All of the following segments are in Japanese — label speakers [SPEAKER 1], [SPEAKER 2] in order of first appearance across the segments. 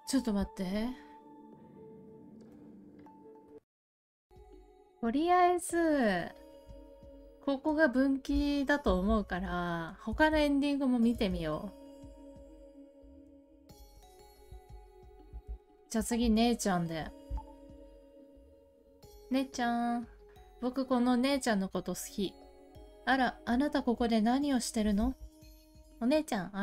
[SPEAKER 1] ちょっと待って。とりあえず、ここが分岐だと思うから、他のエンディングも見てみよう。じゃあ次、姉ちゃんで。姉ちゃん。僕この姉ちゃんのこと好き。あら、あなたここで何をしてるの？お姉ちゃん、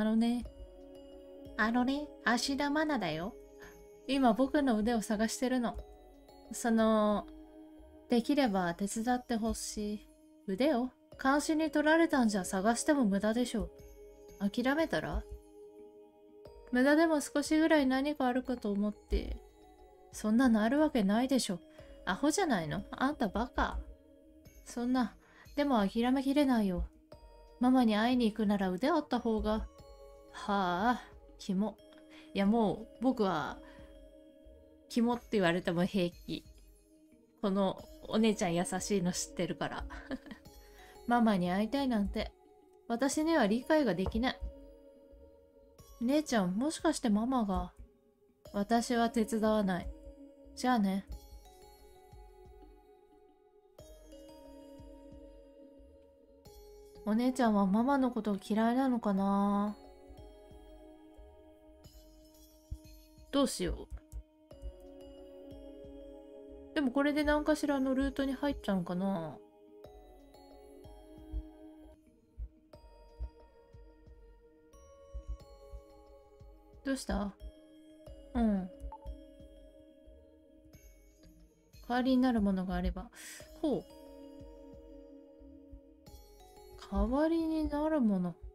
[SPEAKER 1] 芦田愛菜だよ。今僕の腕を探してるの。できれば手伝ってほしい。腕を監視に取られたんじゃ探しても無駄でしょ。諦めたら？無駄でも少しぐらい何かあるかと思って。そんなのあるわけないでしょ。アホじゃないの？あんたバカ。そんな、でも諦めきれないよ。ママに会いに行くなら腕折った方が。はあ、キモ。いやもう僕は、キモって言われても平気。このお姉ちゃん優しいの知ってるから。ママに会いたいなんて、私には理解ができない。姉ちゃん、もしかしてママが。私は手伝わない。じゃあね。お姉ちゃんはママのこと嫌いなのかな？どうしよう。でもこれで何かしらのルートに入っちゃうんかな？どうした？うん。代わりになるものがあれば。ほう。代わりになるもの。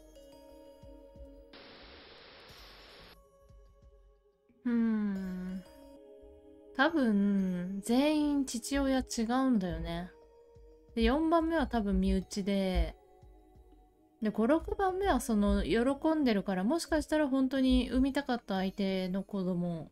[SPEAKER 1] 多分、全員父親違うんだよね。で、4番目は多分身内で、5、6番目は喜んでるから、もしかしたら本当に産みたかった相手の子供。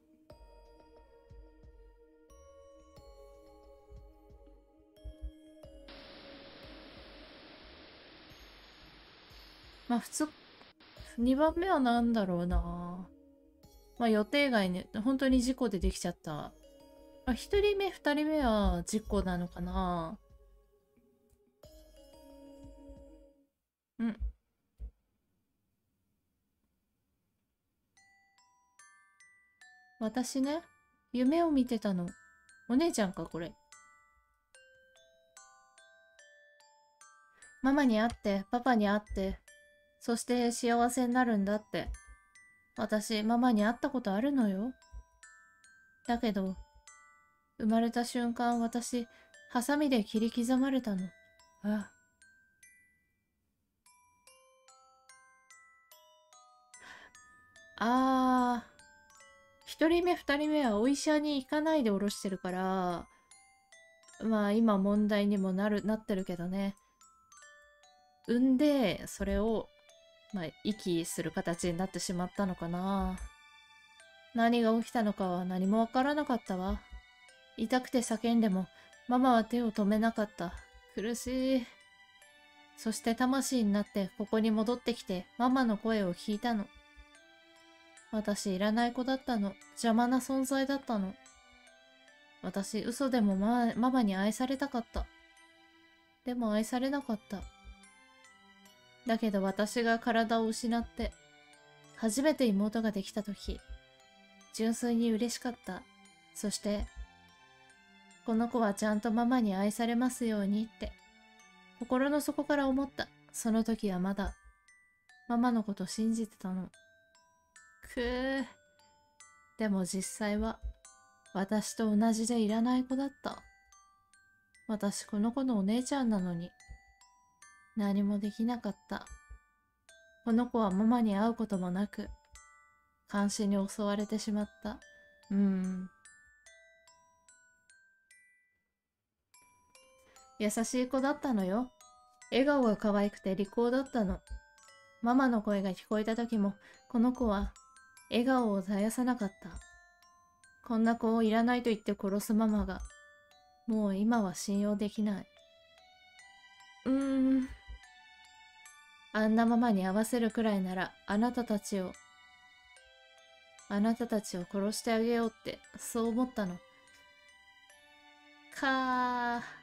[SPEAKER 1] まあ普通、2番目は何だろうな。まあ予定外に、本当に事故でできちゃった。まあ、1人目、2人目は事故なのかな。うん。私ね、夢を見てたの。お姉ちゃんか、これ。ママに会って、パパに会って、そして幸せになるんだって。私、ママに会ったことあるのよ。だけど、生まれた瞬間、私、ハサミで切り刻まれたの。あ、あ一人目、二人目はお医者に行かないでおろしてるから、まあ今問題にもなってるけどね。産んで、それを、まあ、遺棄する形になってしまったのかな。何が起きたのかは何もわからなかったわ。痛くて叫んでも、ママは手を止めなかった。苦しい。そして魂になってここに戻ってきて、ママの声を聞いたの。私いらない子だったの。邪魔な存在だったの。私嘘でもママに愛されたかった。でも愛されなかった。だけど私が体を失って、初めて妹ができた時、純粋に嬉しかった。そして、この子はちゃんとママに愛されますようにって、心の底から思った。その時はまだ、ママのこと信じてたの。くぅ。でも実際は、私と同じでいらない子だった。私この子のお姉ちゃんなのに、何もできなかった。この子はママに会うこともなく、監視に襲われてしまった。優しい子だったのよ。笑顔が可愛くて利口だったの。ママの声が聞こえた時も、この子は笑顔を絶やさなかった。こんな子をいらないと言って殺すママが、もう今は信用できない。あんなママに合わせるくらいなら、あなたたちを、 あなたたちを殺してあげようって、そう思ったの。かー。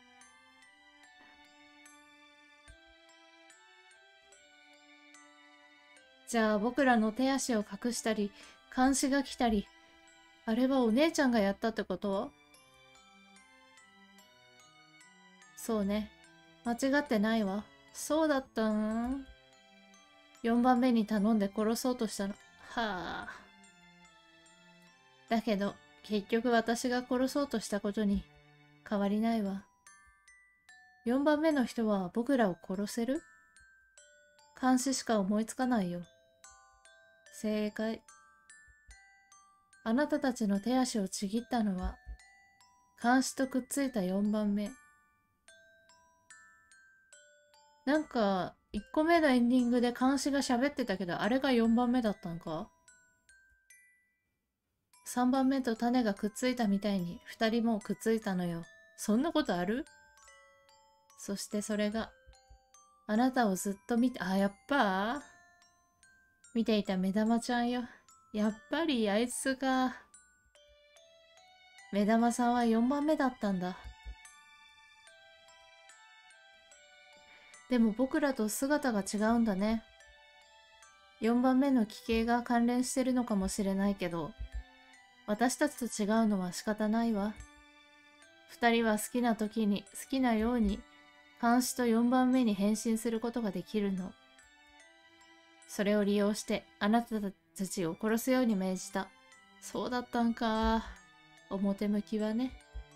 [SPEAKER 1] じゃあ僕らの手足を隠したり、監視が来たり、あれはお姉ちゃんがやったってこと？そうね。間違ってないわ。そうだったん？ 4 番目に頼んで殺そうとしたの。はあ。だけど、結局私が殺そうとしたことに変わりないわ。4番目の人は僕らを殺せる？監視しか思いつかないよ。正解。あなたたちの手足をちぎったのは、監視とくっついた4番目。なんか、1個目のエンディングで監視が喋ってたけど、あれが4番目だったんか？ 3 番目と種がくっついたみたいに2人もくっついたのよ。そんなことある？そしてそれが、あなたをずっと見て、やっぱ見ていた目玉ちゃんよ。やっぱりあいつが、目玉さんは4番目だったんだ。でも僕らと姿が違うんだね。4番目の奇形が関連してるのかもしれないけど、私たちと違うのは仕方ないわ。2人は好きな時に好きなように監視と4番目に変身することができるの。それを利用してあなたたちを殺すように命じた。そうだったんか。表向きはね。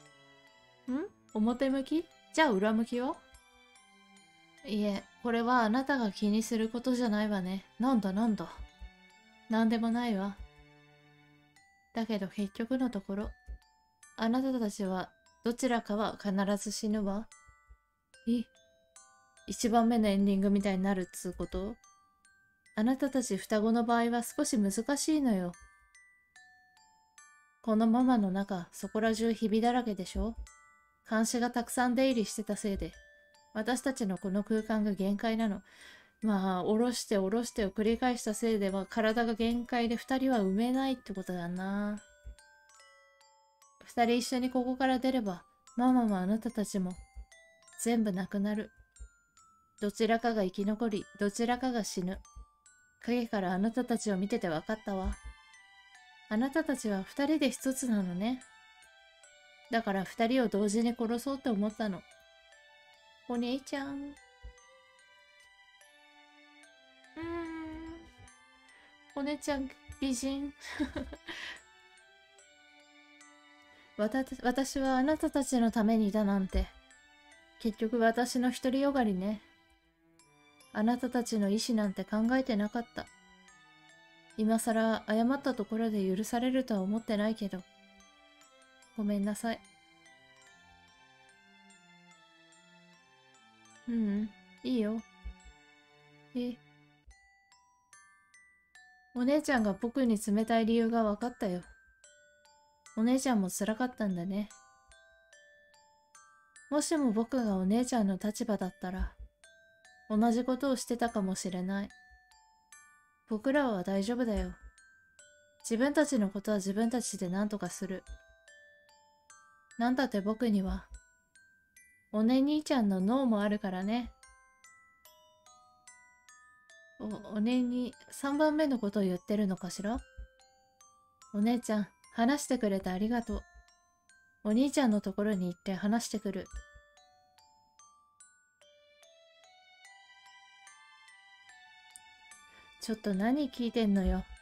[SPEAKER 1] 表向き？じゃあ裏向きは？いえ、これはあなたが気にすることじゃないわね。なんだなんだ。なんでもないわ。だけど結局のところ、あなたたちはどちらかは必ず死ぬわ。一番目のエンディングみたいになるっつうこと？あなたたち双子の場合は少し難しいのよ。このママの中、そこら中ひびだらけでしょ？監視がたくさん出入りしてたせいで、私たちのこの空間が限界なの。まあ、下ろして下ろしてを繰り返したせいでは体が限界で二人は産めないってことだな。二人一緒にここから出れば、ママもあなたたちも全部なくなる。どちらかが生き残り、どちらかが死ぬ。影からあなたたちを見てて分かったわ。あなたたちは二人で一つなのね。だから二人を同時に殺そうって思ったの。お姉ちゃん。お姉ちゃん美人。私はあなたたちのためにいたなんて。結局私の独りよがりね。あなたたちの意思なんて考えてなかった。今さら謝ったところで許されるとは思ってないけど。ごめんなさい。いいよ。お姉ちゃんが僕に冷たい理由が分かったよ。お姉ちゃんも辛かったんだね。もしも僕がお姉ちゃんの立場だったら、同じことをしてたかもしれない。僕らは大丈夫だよ。自分たちのことは自分たちで何とかする。なんだって僕には、お姉兄ちゃんの脳もあるからね。お姉に3番目のことを言ってるのかしら？お姉ちゃん、話してくれてありがとう。お兄ちゃんのところに行って話してくる。ちょっと何聞いてんのよ。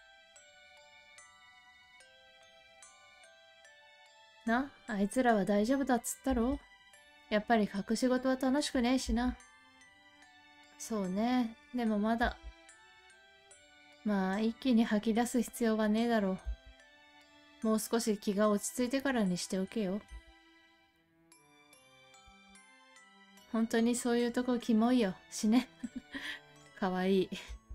[SPEAKER 1] あいつらは大丈夫だっつったろ？やっぱり隠し事は楽しくねえしな。そうね。でもまだ。まあ、一気に吐き出す必要はねえだろう。もう少し気が落ち着いてからにしておけよ。本当にそういうとこキモいよ。死ね。かわいい。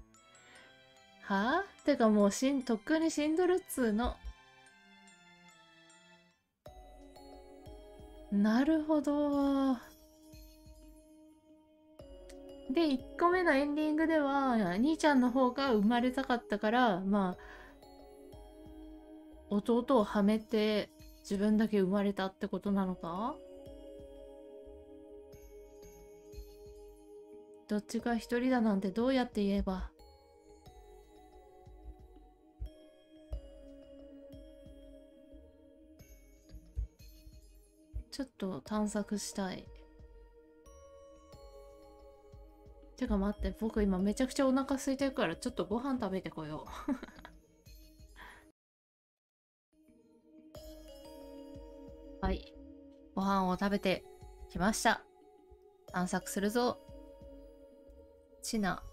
[SPEAKER 1] はぁ？てかもうとっくに死んどるっつーの。なるほど。で、1個目のエンディングでは、兄ちゃんの方が生まれたかったから、まあ、 弟をはめて自分だけ生まれたってことなのか？どっちが一人だなんてどうやって言えば。ちょっと探索したい。てか待って、僕今めちゃくちゃお腹空いてるからちょっとご飯食べてこよう。はい。ご飯を食べてきました。探索するぞ。チナ。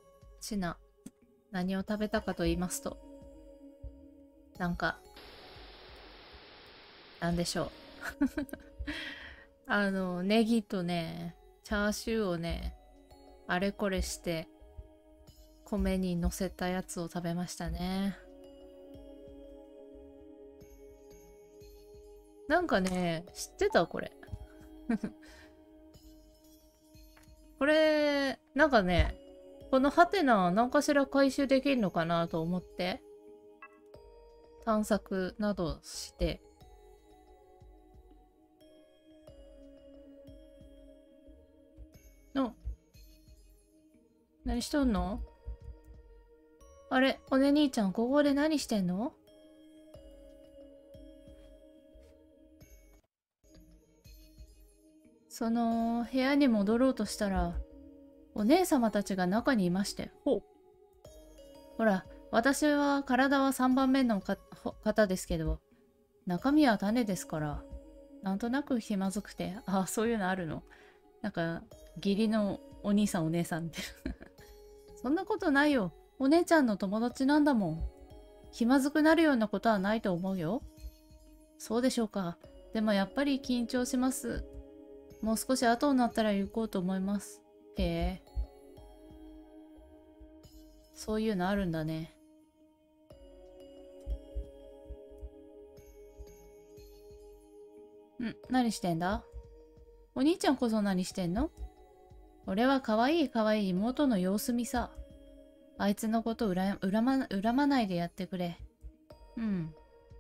[SPEAKER 1] 何を食べたかと言いますと、なんでしょう。ネギとね、チャーシューをね、あれこれして、米に乗せたやつを食べましたね。なんかね、知ってたこれ。これ、なんかね、このハテナ何かしら回収できるのかなと思って、探索などして、何しとんの？あれ、おね兄ちゃん、ここで何してんの？部屋に戻ろうとしたら、お姉様たちが中にいまして。ほら、私は体は3番目の方ですけど、中身は種ですから、なんとなく気まずくて、あ、そういうのあるの。なんか、義理のお兄さんお姉さんって。そんなことないよ。お姉ちゃんの友達なんだもん。気まずくなるようなことはないと思うよ。そうでしょうか。でもやっぱり緊張します。もう少し後になったら行こうと思います。へえ。そういうのあるんだね。何してんだ？お兄ちゃんこそ何してんの？俺は可愛い妹の様子見さ。あいつのこと恨まないでやってくれ。うん。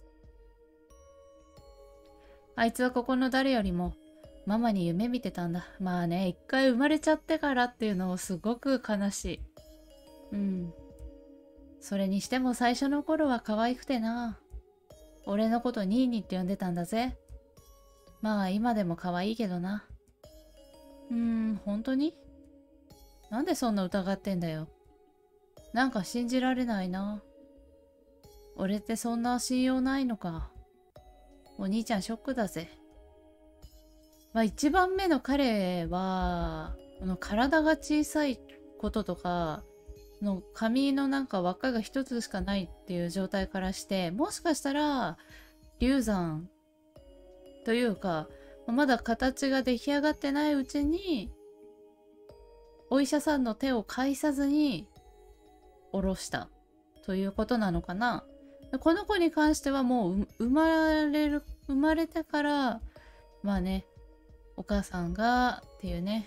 [SPEAKER 1] あいつはここの誰よりもママに夢見てたんだ。まあね、一回生まれちゃってからっていうのをすごく悲しい。うん。それにしても最初の頃は可愛くてな。俺のことニーニーって呼んでたんだぜ。まあ今でも可愛いけどな。本当に？なんでそんな疑ってんだよ。なんか信じられないな。俺ってそんな信用ないのか。お兄ちゃんショックだぜ。まあ一番目の彼は、体が小さいこととか、髪のなんか輪っかが一つしかないっていう状態からして、もしかしたら流産というか、まだ形が出来上がってないうちに、お医者さんの手を介さずに下ろしたということなのかな。この子に関してはもう生まれてから、まあね、お母さんがっていうね、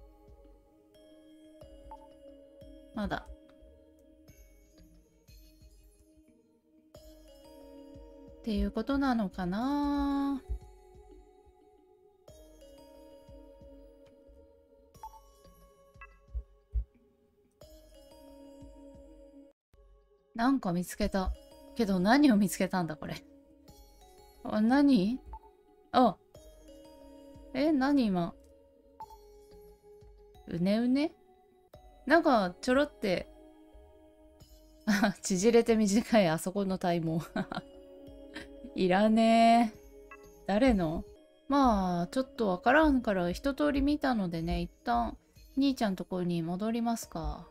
[SPEAKER 1] まだっていうことなのかな。なんか見つけた。けど何を見つけたんだこれ。何？あ、何今。うねうね？なんかちょろって、縮れて短いあそこの体毛。いらねえ。誰の？まあ、ちょっとわからんから一通り見たのでね、一旦兄ちゃんとこに戻りますか。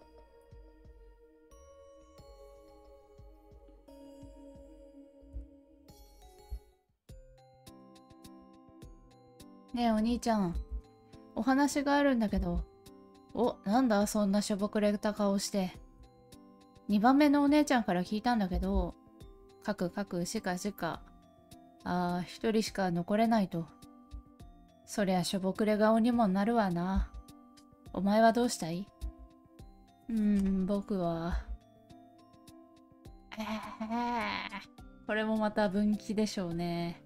[SPEAKER 1] ねえお兄ちゃん、お話があるんだけど。なんだそんなしょぼくれた顔して。2番目のお姉ちゃんから聞いたんだけど、しかしか。一人しか残れないと。そりゃしょぼくれ顔にもなるわな。お前はどうしたい？僕は。 これもまた分岐でしょうね。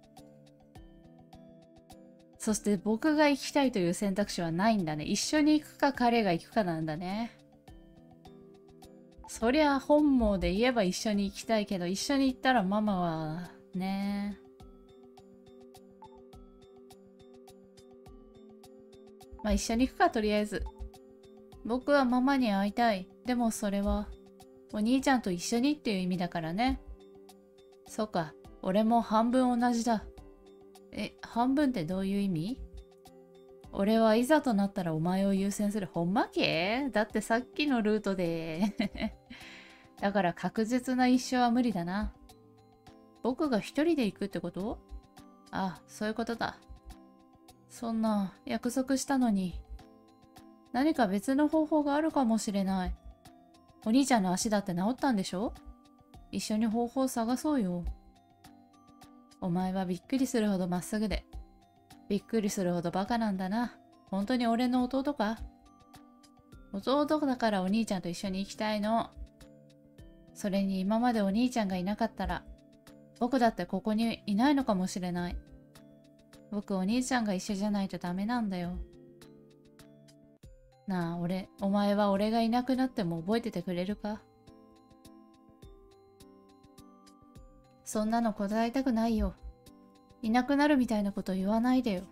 [SPEAKER 1] そして僕が行きたいという選択肢はないんだね。一緒に行くか彼が行くかなんだね。そりゃ本望で言えば一緒に行きたいけど、一緒に行ったらママはね。まあ一緒に行くか、とりあえず。僕はママに会いたい。でもそれはお兄ちゃんと一緒にっていう意味だからね。そうか、俺も半分同じだ。半分ってどういう意味？俺はいざとなったらお前を優先する。ほんまけ？だってさっきのルートでだから確実な一生は無理だな。僕が一人で行くってこと？あ、そういうことだ。そんな、約束したのに。何か別の方法があるかもしれない。お兄ちゃんの足だって治ったんでしょ？一緒に方法を探そうよ。お前はびっくりするほどまっすぐで、びっくりするほどバカなんだな。本当に俺の弟か？弟だからお兄ちゃんと一緒に行きたいの。それに今までお兄ちゃんがいなかったら、僕だってここにいないのかもしれない。僕お兄ちゃんが一緒じゃないとダメなんだよ。なあ、お前は俺がいなくなっても覚えててくれるか？そんなの答えたくないよ。いなくなるみたいなこと言わないでよ。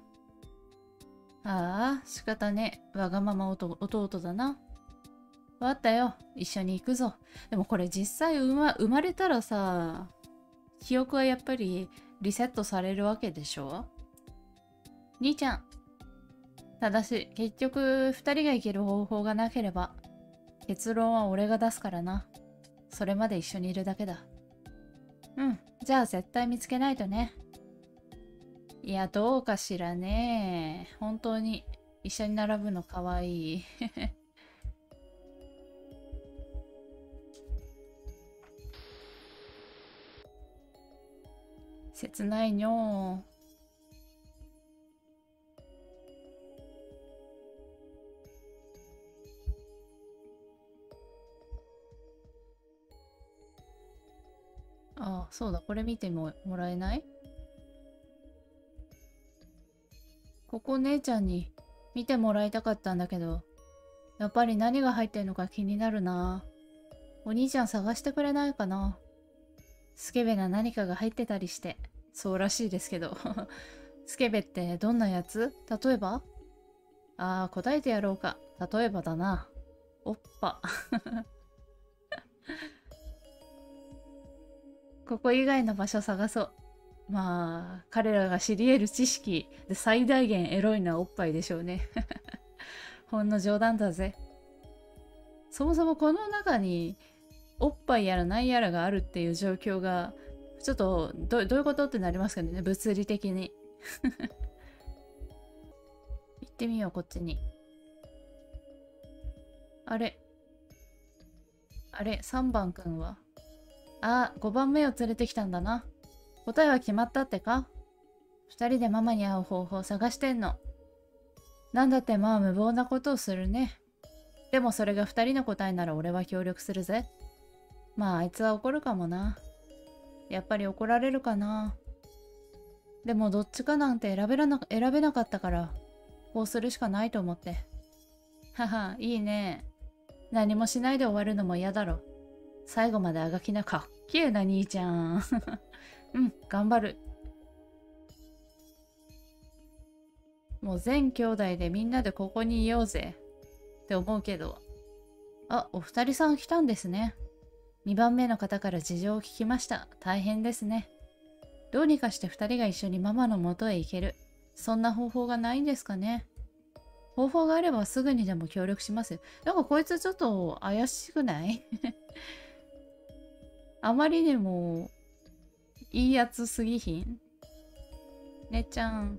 [SPEAKER 1] ああ、仕方ねえ。わがまま弟だな。わかったよ。一緒に行くぞ。でもこれ実際生まれたらさ、記憶はやっぱりリセットされるわけでしょ？兄ちゃん。ただし、結局二人が行ける方法がなければ、結論は俺が出すからな。それまで一緒にいるだけだ。うん、じゃあ絶対見つけないとね。いや、どうかしらね。本当に一緒に並ぶのかわいい。切ないにょ。ああ、そうだ、これ見てもらえない？ここ姉ちゃんに見てもらいたかったんだけど、やっぱり何が入ってるのか気になるな。お兄ちゃん探してくれないかな？スケベな何かが入ってたりして。そうらしいですけど。スケベってどんなやつ？例えば？ああ、答えてやろうか。例えばだな。おっぱ。ここ以外の場所探そう。まあ、彼らが知り得る知識で最大限エロいのはおっぱいでしょうね。ほんの冗談だぜ。そもそもこの中におっぱいやら何やらがあるっていう状況が、ちょっとどういうことってなりますけどね、物理的に。行ってみよう、こっちに。あれ3番くんは？あ、5番目を連れてきたんだな。答えは決まったってか？2人でママに会う方法を探してんの。なんだってまあ無謀なことをするね。でもそれが2人の答えなら俺は協力するぜ。まああいつは怒るかもな。やっぱり怒られるかな。でもどっちかなんて選べなかったから、こうするしかないと思って。はは、いいね。何もしないで終わるのも嫌だろ。最後まであがきな。かっけえな兄ちゃん。うん、頑張る。もう全兄弟でみんなでここにいようぜ。って思うけど。あ、お二人さん来たんですね。2番目の方から事情を聞きました。大変ですね。どうにかして2人が一緒にママの元へ行ける。そんな方法がないんですかね。方法があればすぐにでも協力しますよ。なんかこいつちょっと怪しくない？あまりにもいいやつすぎひん？ねっちゃん。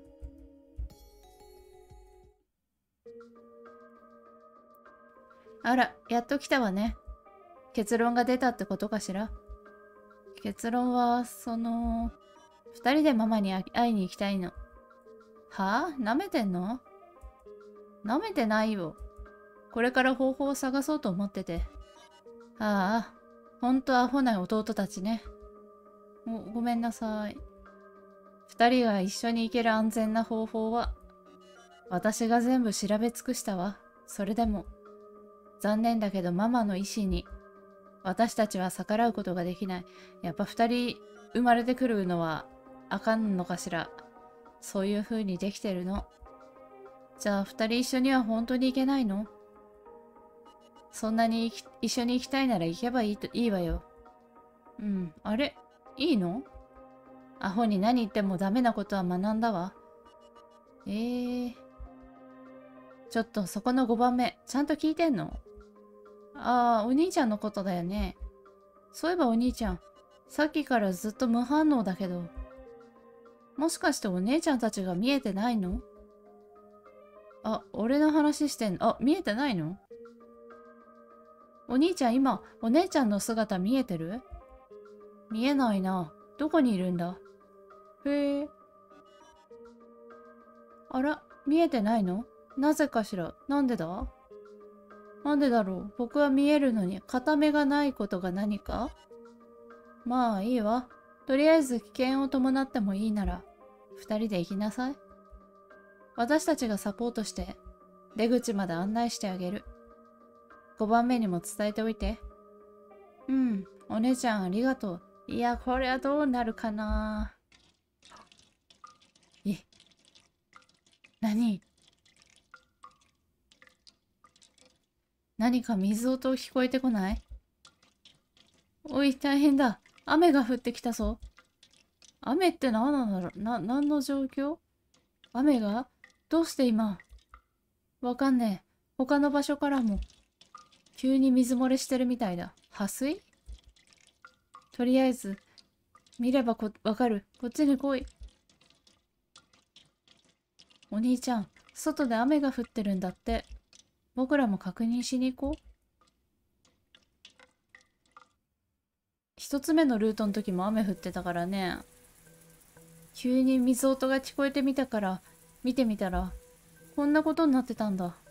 [SPEAKER 1] あら、やっと来たわね。結論が出たってことかしら。結論は、二人でママに会いに行きたいの。はぁ？舐めてんの？舐めてないよ。これから方法を探そうと思ってて。ああ、ほんとアホな弟たちね。 ごめんなさい。二人が一緒に行ける安全な方法は、私が全部調べ尽くしたわ。それでも、残念だけどママの意思に、私たちは逆らうことができない。やっぱ二人生まれてくるのはあかんのかしら。そういう風にできてるの。じゃあ二人一緒には本当に行けないの？そんなに一緒に行きたいなら行けばいいわよ。うん、あれ？いいの？アホに何言ってもダメなことは学んだわ。ちょっとそこの5番目、ちゃんと聞いてんの？ああ、お兄ちゃんのことだよね。そういえばお兄ちゃん、さっきからずっと無反応だけど、もしかしてお姉ちゃんたちが見えてないの？あ、俺の話してんの？あ、見えてないの？お兄ちゃん今、お姉ちゃんの姿見えてる？見えないな。どこにいるんだ？へえ。あら、見えてないの？なぜかしら？なんでだ？なんでだろう？僕は見えるのに片目がないことが何か？まあいいわ。とりあえず危険を伴ってもいいなら、二人で行きなさい。私たちがサポートして、出口まで案内してあげる。5番目にも伝えておいて。うん、お姉ちゃんありがとう。いや、これはどうなるかな。何？何か水音聞こえてこない？おい、大変だ。雨が降ってきたぞ。雨って何なんだろう？何の状況？雨が？どうして今？わかんねえ。他の場所からも、急に水漏れしてるみたいだ。破水？とりあえず、見ればわかる。こっちに来い。お兄ちゃん、外で雨が降ってるんだって。僕らも確認しに行こう。一つ目のルートの時も雨降ってたからね。急に水音が聞こえてみたから、見てみたら、こんなことになってたんだ。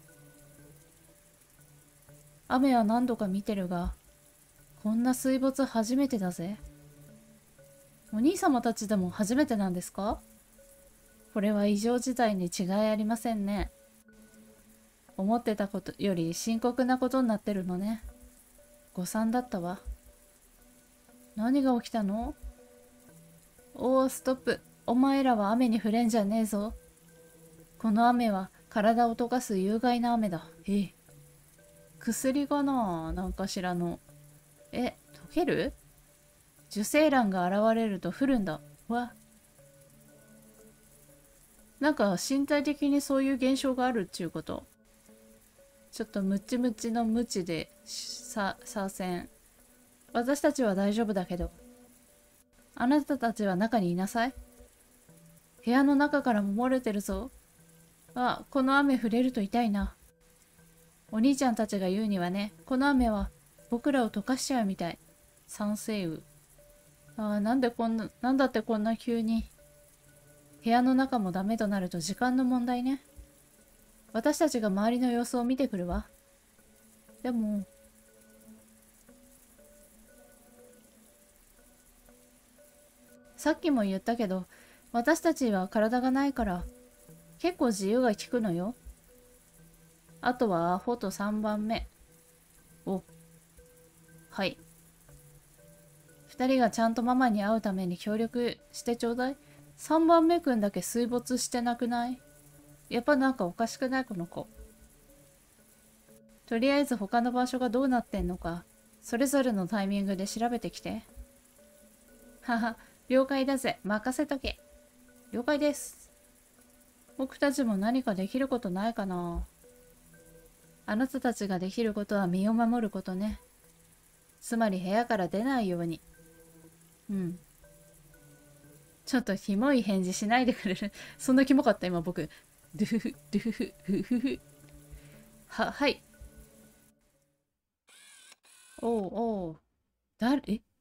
[SPEAKER 1] 雨は何度か見てるが、こんな水没初めてだぜ。お兄様たちでも初めてなんですか？これは異常事態に違いありませんね。思ってたことより深刻なことになってるのね。誤算だったわ。何が起きたの？おー、ストップ。お前らは雨に触れんじゃねえぞ。この雨は体を溶かす有害な雨だ。薬がなんかしらの。溶ける？受精卵が現れると降るんだ。なんか身体的にそういう現象があるっちゅうこと。ちょっとムチムチのムチで左遷。私たちは大丈夫だけど。あなたたちは中にいなさい。部屋の中からも漏れてるぞ。あ、この雨触れると痛いな。お兄ちゃんたちが言うにはね、この雨は僕らを溶かしちゃうみたい。酸性雨。なんだってこんな急に。部屋の中もダメとなると時間の問題ね。私たちが周りの様子を見てくるわ。でも、さっきも言ったけど、私たちは体がないから、結構自由が利くのよ。あとはアホと3番目。はい。2人がちゃんとママに会うために協力してちょうだい。3番目くんだけ水没してなくない？やっぱなんかおかしくない？この子。とりあえず他の場所がどうなってんのか、それぞれのタイミングで調べてきて。はは、了解だぜ。任せとけ。了解です。僕たちも何かできることないかな。あなたたちができることは身を守ることね。つまり部屋から出ないように。うん。ちょっとキモい返事しないでくれる？そんなキモかった今僕。ドゥフフ、ドゥフフ、フフフ。はい。おうおう。